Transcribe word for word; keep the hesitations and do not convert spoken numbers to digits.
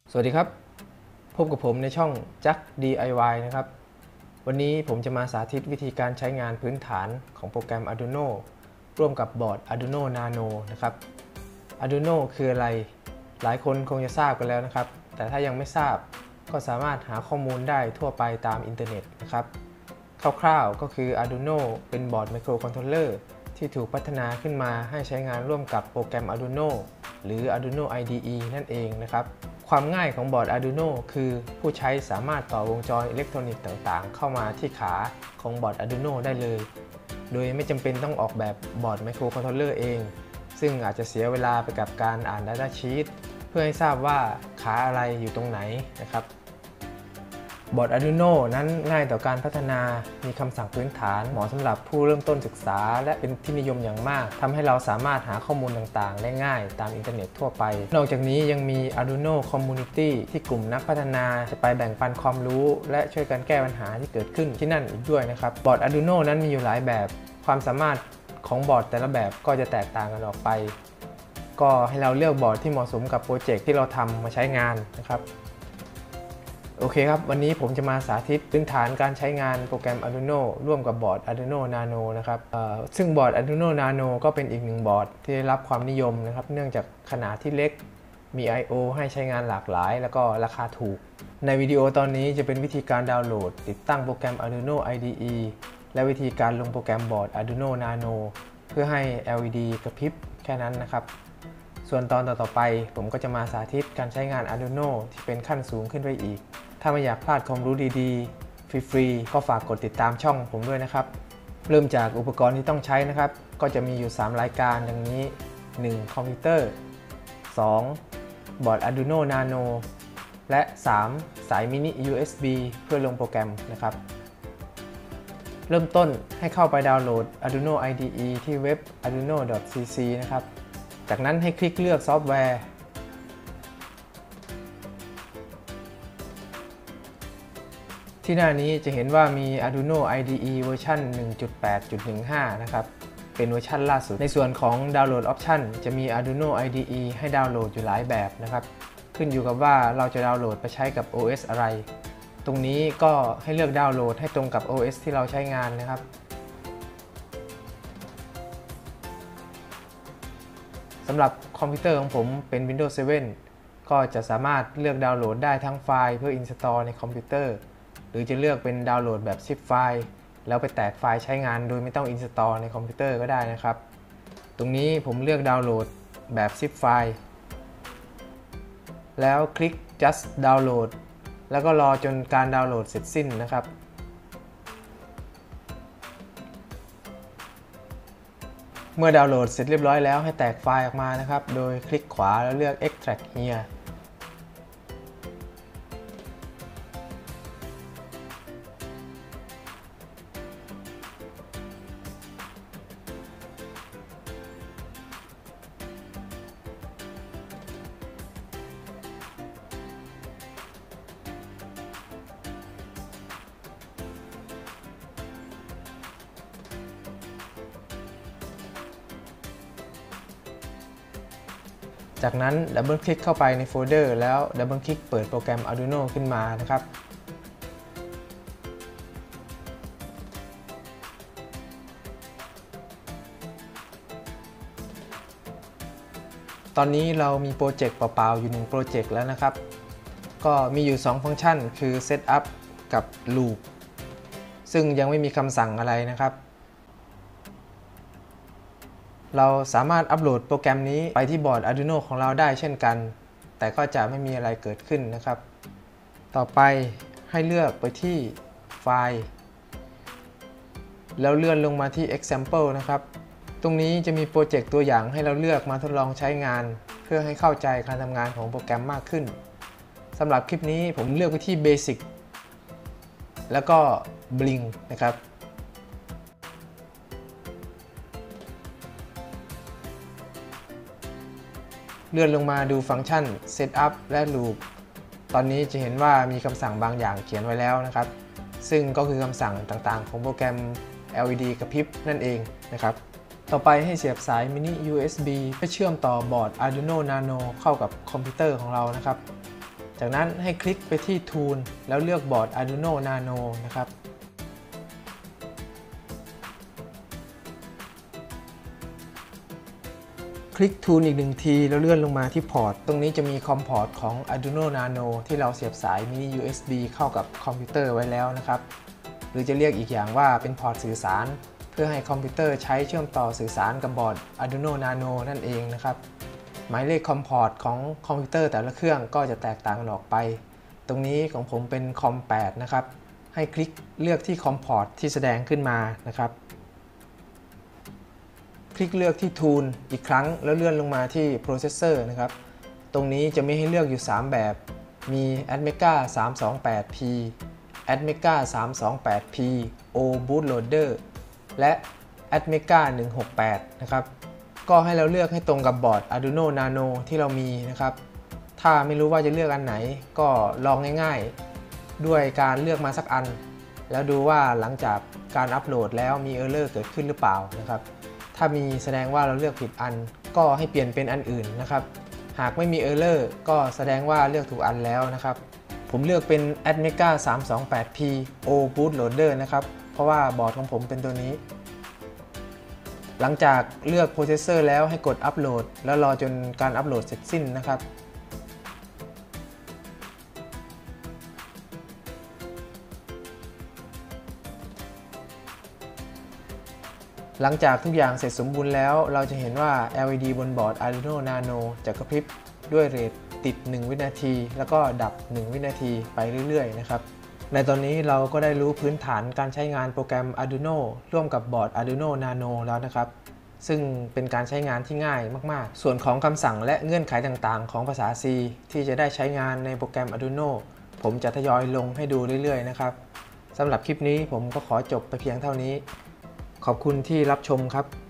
สวัสดีครับพบกับผมในช่องจัก ดี ไอ วาย นะครับวันนี้ผมจะมาสาธิตวิธีการใช้งานพื้นฐานของโปรแกรม Arduino ร่วมกับบอร์ด Arduino Nano นะครับ Arduino คืออะไรหลายคนคงจะทราบกันแล้วนะครับแต่ถ้ายังไม่ทราบก็สามารถหาข้อมูลได้ทั่วไปตามอินเทอร์เน็ตนะครับคร่าวๆก็คือ Arduino เป็นบอร์ดไมโครคอนโทรลเลอร์ที่ถูกพัฒนาขึ้นมาให้ใช้งานร่วมกับโปรแกรม Arduino หรือ Arduino ไอ ดี อี นั่นเองนะครับความง่ายของบอร์ด Arduino คือผู้ใช้สามารถต่อวงจรอิเล็กทรอนิกส์ต่างๆเข้ามาที่ขาของบอร์ด Arduino ได้เลยโดยไม่จำเป็นต้องออกแบบบอร์ดไมโครคอนโทรลเลอร์เองซึ่งอาจจะเสียเวลาไปกับการอ่าน Data Sheet เพื่อให้ทราบว่าขาอะไรอยู่ตรงไหนนะครับบอร์ด Arduino นั้นง่ายต่อการพัฒนามีคำสั่งพื้นฐานเหมาะสำหรับผู้เริ่มต้นศึกษาและเป็นที่นิยมอย่างมากทำให้เราสามารถหาข้อมูลต่างๆได้ง่ายตามอินเทอร์เน็ตทั่วไปนอกจากนี้ยังมี Arduino Community ที่กลุ่มนักพัฒนาจะไปแบ่งปันความรู้และช่วยกันแก้ปัญหาที่เกิดขึ้นที่นั่นอีกด้วยนะครับบอร์ด Arduino นั้นมีอยู่หลายแบบความสามารถของบอร์ดแต่ละแบบก็จะแตกต่างกันออกไปก็ให้เราเลือกบอร์ดที่เหมาะสมกับโปรเจกต์ที่เราทำมาใช้งานนะครับโอเคครับวันนี้ผมจะมาสาธิตพื้นฐานการใช้งานโปรแกรม Arduino ร่วมกับบอร์ด Arduino Nano นะครับซึ่งบอร์ด Arduino Nano ก็เป็นอีกหนึ่งบอร์ดที่ได้รับความนิยมนะครับเนื่องจากขนาดที่เล็กมี ไอ โอ ให้ใช้งานหลากหลายแล้วก็ราคาถูกในวิดีโอตอนนี้จะเป็นวิธีการดาวน์โหลดติดตั้งโปรแกรม Arduino ไอ ดี อี และวิธีการลงโปรแกรมบอร์ด Arduino Nano เพื่อให้ แอล อี ดี กระพริบแค่นั้นนะครับส่วนตอนต่อๆไปผมก็จะมาสาธิตการใช้งาน Arduino ที่เป็นขั้นสูงขึ้นไปอีกถ้าไม่อยากพลาดความรู้ดีๆฟรีๆก็ฝากกดติดตามช่องผมด้วยนะครับเริ่มจากอุปกรณ์ที่ต้องใช้นะครับก็จะมีอยู่สามรายการดังนี้หนึ่งคอมพิวเตอร์สองบอร์ด Arduino Nano และสามสายมินิ ยู เอส บี เพื่อลงโปรแกรมนะครับเริ่มต้นให้เข้าไปดาวน์โหลด Arduino ไอ ดี อี ที่เว็บ arduino ดอท ซี ซี นะครับจากนั้นให้คลิกเลือกซอฟต์แวร์ที่หน้านี้จะเห็นว่ามี Arduino ไอ ดี อี เวอร์ชัน หนึ่งจุดแปดจุดหนึ่งห้า นะครับเป็นเวอร์ชันล่าสุดในส่วนของดาวน์โหลดออปชันจะมี Arduino ไอ ดี อี ให้ดาวน์โหลดอยู่หลายแบบนะครับขึ้นอยู่กับว่าเราจะดาวน์โหลดไปใช้กับ โอ เอส อะไรตรงนี้ก็ให้เลือกดาวน์โหลดให้ตรงกับ โอ เอส ที่เราใช้งานนะครับสำหรับคอมพิวเตอร์ของผมเป็น Windows เซเว่น ก็จะสามารถเลือกดาวน์โหลดได้ทั้งไฟล์เพื่อ Install ในคอมพิวเตอร์หรือจะเลือกเป็นดาวน์โหลดแบบ ซิป ไฟล์แล้วไปแตกไฟล์ใช้งานโดยไม่ต้อง Install ในคอมพิวเตอร์ก็ได้นะครับตรงนี้ผมเลือกดาวน์โหลดแบบ ซิป ไฟล์แล้วคลิก just download แล้วก็รอจนการดาวน์โหลดเสร็จสิ้นนะครับเมื่อดาวน์โหลดเสร็จเรียบร้อยแล้วให้แตกไฟล์ออกมานะครับโดยคลิกขวาแล้วเลือก extract hereจากนั้นดับเบิลคลิกเข้าไปในโฟลเดอร์แล้วดับเบิลคลิกเปิดโปรแกรม Arduino ขึ้นมานะครับตอนนี้เรามีโปรเจกต์เปล่าๆอยู่หนึ่งโปรเจกต์แล้วนะครับก็มีอยู่สองฟังก์ชันคือ Setup กับ Loop ซึ่งยังไม่มีคำสั่งอะไรนะครับเราสามารถอัปโหลดโปรแกรมนี้ไปที่บอร์ด Arduino ของเราได้เช่นกันแต่ก็จะไม่มีอะไรเกิดขึ้นนะครับต่อไปให้เลือกไปที่ไฟล์แล้วเลื่อนลงมาที่ Example นะครับตรงนี้จะมีโปรเจกต์ตัวอย่างให้เราเลือกมาทดลองใช้งานเพื่อให้เข้าใจการทำงานของโปรแกรมมากขึ้นสำหรับคลิปนี้ผมเลือกไปที่ Basic แล้วก็ Blink นะครับเลื่อนลงมาดูฟังก์ชัน Setup และ Loop ตอนนี้จะเห็นว่ามีคำสั่งบางอย่างเขียนไว้แล้วนะครับซึ่งก็คือคำสั่งต่างๆของโปรแกรม แอล อี ดี กระพริบนั่นเองนะครับต่อไปให้เสียบสายมินิ ยู เอส บี เพื่อเชื่อมต่อบอร์ด Arduino Nano เข้ากับคอมพิวเตอร์ของเรานะครับจากนั้นให้คลิกไปที่ Tool แล้วเลือกบอร์ด Arduino Nano นะครับคลิก Tool อีกหนึ่งทีแล้วเลื่อนลงมาที่พอร์ตตรงนี้จะมีคอมพอร์ตของ Arduino Nano ที่เราเสียบสาย Mini ยู เอส บี เข้ากับคอมพิวเตอร์ไว้แล้วนะครับหรือจะเรียกอีกอย่างว่าเป็นพอร์ตสื่อสารเพื่อให้คอมพิวเตอร์ใช้เชื่อมต่อสื่อสารกับบอร์ด Arduino Nano นั่นเองนะครับหมายเลขคอมพอร์ตของคอมพิวเตอร์แต่ละเครื่องก็จะแตกต่างกันออกไปตรงนี้ของผมเป็นคอมแปดนะครับให้คลิกเลือกที่คอมพอร์ตที่แสดงขึ้นมานะครับคลิกเลือกที่ Tool อีกครั้งแล้วเลื่อนลงมาที่ Processor นะครับตรงนี้จะมีให้เลือกอยู่สามแบบมี Atmega สามสองแปดพี Atmega สามสองแปดพี O Bootloader และ Atmega หนึ่งหกแปดนะครับก็ให้เราเลือกให้ตรงกับบอร์ด Arduino Nano ที่เรามีนะครับถ้าไม่รู้ว่าจะเลือกอันไหนก็ลองง่ายๆด้วยการเลือกมาสักอันแล้วดูว่าหลังจากการอัปโหลดแล้วมี Error เกิดขึ้นหรือเปล่านะครับถ้ามีแสดงว่าเราเลือกผิดอันก็ให้เปลี่ยนเป็นอันอื่นนะครับหากไม่มี Error ก็แสดงว่าเลือกถูกอันแล้วนะครับผมเลือกเป็น Atmega สามสองแปดพี O Bootloader นะครับเพราะว่าบอร์ดของผมเป็นตัวนี้หลังจากเลือก Processor แล้วให้กดอัปโหลดแล้วรอจนการอัปโหลดเสร็จสิ้นนะครับหลังจากทุกอย่างเสร็จสมบูรณ์แล้วเราจะเห็นว่า แอล อี ดี บนบอร์ด Arduino Nano จะกระพริบด้วยเรทติดหนึ่งวินาทีแล้วก็ดับหนึ่งวินาทีไปเรื่อยๆนะครับในตอนนี้เราก็ได้รู้พื้นฐานการใช้งานโปรแกรม Arduino ร่วมกับบอร์ด Arduino Nano แล้วนะครับซึ่งเป็นการใช้งานที่ง่ายมากๆส่วนของคำสั่งและเงื่อนไขต่างๆของภาษา C ที่จะได้ใช้งานในโปรแกรม Arduino ผมจะทยอยลงให้ดูเรื่อยๆนะครับสำหรับคลิปนี้ผมก็ขอจบไปเพียงเท่านี้ขอบคุณที่รับชมครับ